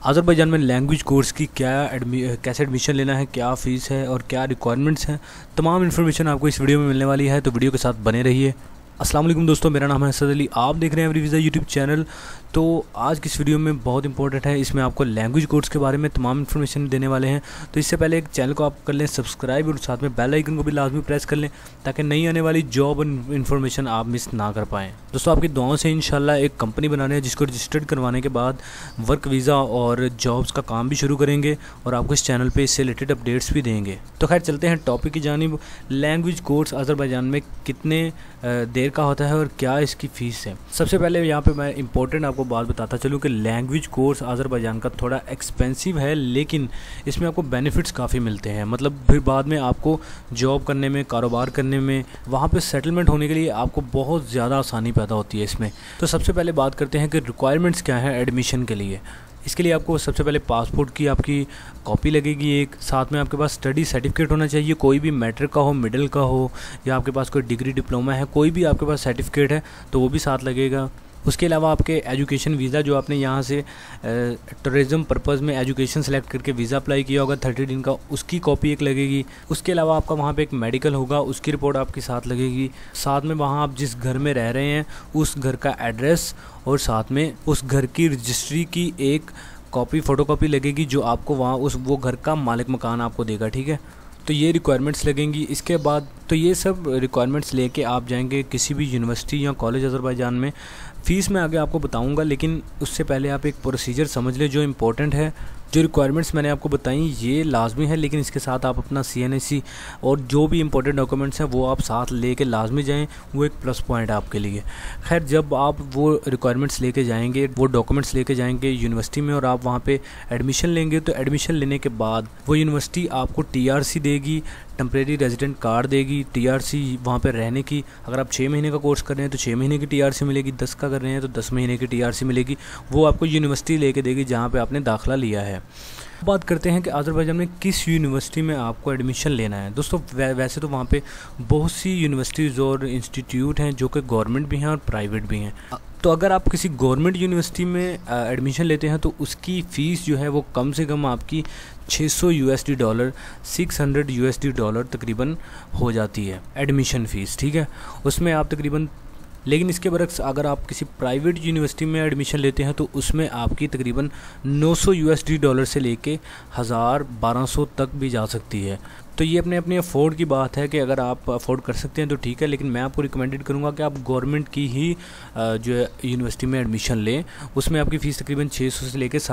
Azerbaijan में language course की कैसे एडमिशन लेना है, क्या फ़ीस है और क्या रिक्वायरमेंट्स हैं, तमाम इन्फॉर्मेशन आपको इस वीडियो में मिलने वाली है। तो वीडियो के साथ बने रहिए। अस्सलाम वालेकुम दोस्तों, मेरा नाम है अली, आप देख रहे हैं एवरी वीज़ा यूट्यूब चैनल। तो आज की इस वीडियो में बहुत इंपॉर्टेंट है, इसमें आपको लैंग्वेज कोर्स के बारे में तमाम इन्फॉर्मेशन देने वाले हैं। तो इससे पहले एक चैनल को आप कर लें सब्सक्राइब और साथ में बेल आइकन को भी लाजमी प्रेस कर लें ताकि नई आने वाली जॉब और इन्फॉर्मेशन आप मिस ना कर पाएँ। दोस्तों आपकी दुआओं से इंशाल्लाह एक कंपनी बना रहे हैं जिसको रजिस्टर्ड करवाने के बाद वर्क वीज़ा और जॉब्स का काम भी शुरू करेंगे और आपको इस चैनल पर इससे रिलेटेड अपडेट्स भी देंगे। तो खैर चलते हैं टॉपिक की जानिब। लैंग्वेज कोर्स अज़रबैजान में कितने देर का होता है और क्या इसकी फ़ीस है। सबसे पहले यहाँ पे मैं इंपॉर्टेंट आपको बात बताता चलूँ कि लैंग्वेज कोर्स अज़रबैजान का थोड़ा एक्सपेंसिव है, लेकिन इसमें आपको बेनिफिट्स काफ़ी मिलते हैं। मतलब फिर बाद में आपको जॉब करने में, कारोबार करने में, वहाँ पे सेटलमेंट होने के लिए आपको बहुत ज़्यादा आसानी पैदा होती है इसमें। तो सबसे पहले बात करते हैं कि रिक्वायरमेंट्स क्या है एडमिशन के लिए। इसके लिए आपको सबसे पहले पासपोर्ट की आपकी कॉपी लगेगी एक, साथ में आपके पास स्टडी सर्टिफिकेट होना चाहिए, कोई भी मैट्रिक का हो, मिडिल का हो, या आपके पास कोई डिग्री डिप्लोमा है, कोई भी आपके पास सर्टिफिकेट है तो वो भी साथ लगेगा। उसके अलावा आपके एजुकेशन वीज़ा जो आपने यहाँ से टूरिज़म पर्पज़ में एजुकेशन सेलेक्ट करके वीज़ा अप्लाई किया होगा 30 दिन का, उसकी कॉपी एक लगेगी। उसके अलावा आपका वहाँ पे एक मेडिकल होगा, उसकी रिपोर्ट आपके साथ लगेगी। साथ में वहाँ आप जिस घर में रह रहे हैं उस घर का एड्रेस और साथ में उस घर की रजिस्ट्री की एक कॉपी, फ़ोटोकॉपी लगेगी जो आपको वहाँ वो घर का मालिक मकान आपको देगा। ठीक है, तो ये रिक्वायरमेंट्स लगेंगी। इसके बाद तो ये सब रिक्वायरमेंट्स लेके आप जाएंगे किसी भी यूनिवर्सिटी या कॉलेज अज़रबैजान में। फ़ीस मैं आगे आपको बताऊंगा, लेकिन उससे पहले आप एक प्रोसीजर समझ लें जो इम्पोर्टेंट है। जो रिक्वायरमेंट्स मैंने आपको बताई ये लाजमी है, लेकिन इसके साथ आप अपना CNSC और जो भी इंपॉर्टेंट डॉक्यूमेंट्स हैं वो आप साथ लेके लाजमी जाएं, वो एक प्लस पॉइंट है आपके लिए। खैर जब आप वो रिक्वायरमेंट्स लेके जाएंगे, वो डॉक्यूमेंट्स लेके जाएंगे यूनिवर्सिटी में और आप वहाँ पे एडमिशन लेंगे, तो एडमिशन लेने के बाद वो यूनिवर्सिटी आपको TRC देगी, टेम्परेरी रेजिडेंट कार्ड देगी, TRC वहाँ पे रहने की। अगर आप 6 महीने का कोर्स कर रहे हैं तो 6 महीने की TRC मिलेगी, 10 का कर रहे हैं तो 10 महीने की TRC मिलेगी। वो आपको यूनिवर्सिटी लेके देगी जहाँ पे आपने दाखिला लिया है। बात करते हैं कि अज़रबैजान में किस यूनिवर्सिटी में आपको एडमिशन लेना है। दोस्तों वैसे तो वहाँ पे बहुत सी यूनिवर्सिटीज़ और इंस्टीट्यूट हैं जो कि गवर्नमेंट भी हैं और प्राइवेट भी हैं। तो अगर आप किसी गवर्नमेंट यूनिवर्सिटी में एडमिशन लेते हैं तो उसकी फ़ीस जो है वो कम से कम आपकी $600 $600 तकरीबन हो जाती है एडमिशन फ़ीस। ठीक है, उसमें आप तकरीबन, लेकिन इसके बरक्स अगर आप किसी प्राइवेट यूनिवर्सिटी में एडमिशन लेते हैं तो उसमें आपकी तकरीबन $900 से लेके 1000-1200 तक भी जा सकती है। तो ये अपने अफोर्ड की बात है कि अगर आप अफोर्ड कर सकते हैं तो ठीक है, लेकिन मैं आपको रिकमेंडेड करूँगा कि आप गवर्नमेंट की ही जो है यूनिवर्सिटी में एडमिशन लें। उसमें आपकी फ़ीस तकरीबन 600 से लेकर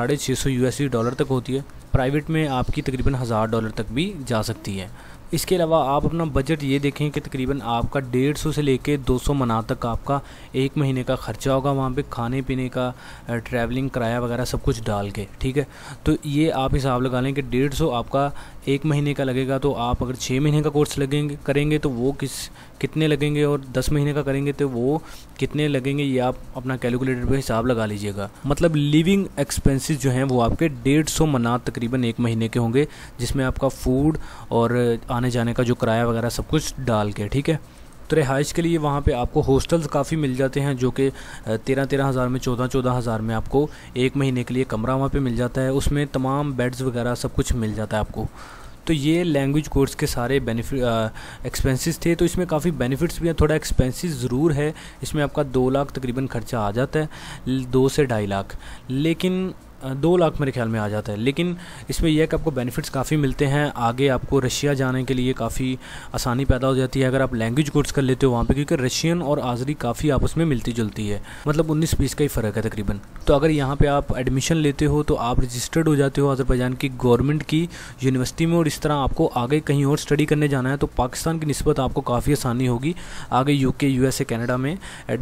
$650 तक होती है। प्राइवेट में आपकी तकरीबन $1000 तक भी जा सकती है। इसके अलावा आप अपना बजट ये देखें कि तकरीबन आपका 150 से लेके 200 मना तक आपका एक महीने का ख़र्चा होगा वहाँ पे, खाने पीने का, ट्रैवलिंग किराया वगैरह सब कुछ डाल के। ठीक है, तो ये आप हिसाब लगा लें कि 150 आपका एक महीने का लगेगा। तो आप अगर 6 महीने का कोर्स करेंगे तो वो कितने लगेंगे, और 10 महीने का करेंगे तो वो कितने लगेंगे, ये आप अपना कैलकुलेटर पे हिसाब लगा लीजिएगा। मतलब लिविंग एक्सपेंसेस जो हैं वो आपके 150 मना तकरीबन एक महीने के होंगे, जिसमें आपका फूड और आने जाने का जो किराया वगैरह सब कुछ डाल के। ठीक है, तो रिहाइश के लिए वहाँ पे आपको हॉस्टल्स काफ़ी मिल जाते हैं जो कि 13-13 हज़ार में, 14-14 हज़ार में आपको एक महीने के लिए कमरा वहाँ पे मिल जाता है। उसमें तमाम बेड्स वगैरह सब कुछ मिल जाता है आपको। तो ये लैंग्वेज कोर्स के सारे एक्सपेंसेस थे। तो इसमें काफ़ी बेनिफिट्स भी हैं, थोड़ा एक्सपेंसिव ज़रूर है। इसमें आपका 2 लाख तकरीबन खर्चा आ जाता है, 2 से 2.5 लाख, लेकिन 2 लाख मेरे ख्याल में आ जाता है। लेकिन इसमें यह है कि आपको बेनिफिट्स काफ़ी मिलते हैं। आगे आपको रशिया जाने के लिए काफ़ी आसानी पैदा हो जाती है अगर आप लैंग्वेज कोर्स कर लेते हो वहाँ पे, क्योंकि रशियन और आज़री काफ़ी आपस में मिलती जुलती है, मतलब 19-20 का ही फ़र्क है तकरीबन। तो अगर यहाँ पे आप एडमिशन लेते हो तो आप रजिस्टर्ड हो जाते हो अज़रबैजान की गवर्नमेंट की यूनिवर्सिटी में, और इस तरह आपको आगे कहीं और स्टडी करने जाना है तो पाकिस्तान की निस्बत आपको काफ़ी आसानी होगी आगे UK, USA, कनाडा में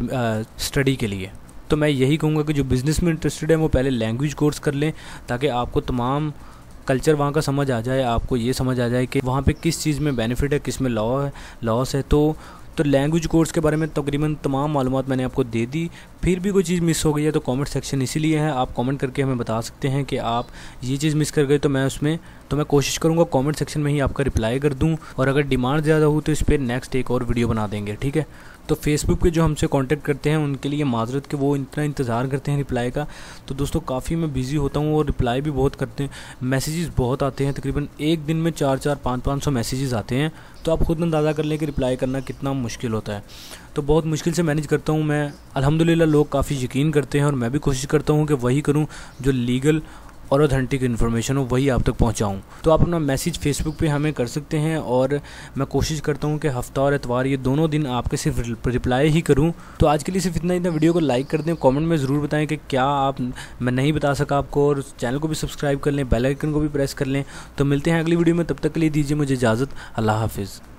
स्टडी के लिए। तो मैं यही कहूँगा कि जो बिज़नेस में इंटरेस्टेड है वो पहले लैंग्वेज कोर्स कर लें ताकि आपको तमाम कल्चर वहाँ का समझ आ जाए, आपको ये समझ आ जाए कि वहाँ पे किस चीज़ में बेनिफिट है, किस में लॉस है। तो लैंग्वेज कोर्स के बारे में तकरीबन तमाम मालूमात मैंने आपको दे दी। फिर भी कोई चीज़ मिस हो गई है तो कमेंट सेक्शन इसीलिए है, आप कमेंट करके हमें बता सकते हैं कि आप ये चीज़ मिस कर गए, तो मैं कोशिश करूँगा कमेंट सेक्शन में ही आपका रिप्लाई कर दूँ, और अगर डिमांड ज़्यादा हो तो इस पर नेक्स्ट एक और वीडियो बना देंगे। ठीक है, तो फेसबुक पे जो हमसे कांटेक्ट करते हैं उनके लिए माजरत कि वो इतना इंतज़ार करते हैं रिप्लाई का। तो दोस्तों काफ़ी मैं बिज़ी होता हूँ और रिप्लाई भी बहुत करते हैं, मैसेजेस बहुत आते हैं, तकरीबन एक दिन में 400 500 मैसेजेस आते हैं। तो आप खुद अंदाज़ा कर लें कि रिप्लाई करना कितना मुश्किल होता है। तो बहुत मुश्किल से मैनेज करता हूँ मैं। अल्हम्दुलिल्लाह लोग काफ़ी यकीन करते हैं और मैं भी कोशिश करता हूँ कि वही करूँ जो लीगल और ऑथेंटिक इन्फॉर्मेशन हो वही आप तक पहुंचाऊं। तो आप अपना मैसेज फेसबुक पे हमें कर सकते हैं और मैं कोशिश करता हूं कि हफ्ता और इतवार ये दोनों दिन आपके सिर्फ रिप्लाई ही करूं। तो आज के लिए सिर्फ इतना ही था। वीडियो को लाइक कर दें, कमेंट में ज़रूर बताएं कि क्या आप मैं नहीं बता सका आपको, और चैनल को भी सब्सक्राइब कर लें, बेल आइकन को भी प्रेस कर लें। तो मिलते हैं अगली वीडियो में, तब तक के लिए दीजिए मुझे इजाज़त। अल्लाह हाफिज़।